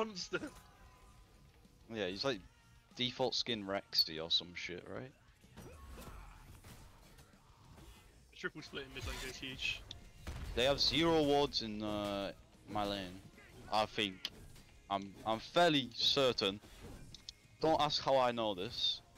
monster. Yeah, he's like default skin Rexy or some shit, right? Triple split in mid lane goes huge. They have 0 wards in my lane. I think. I'm fairly certain. Don't ask how I know this.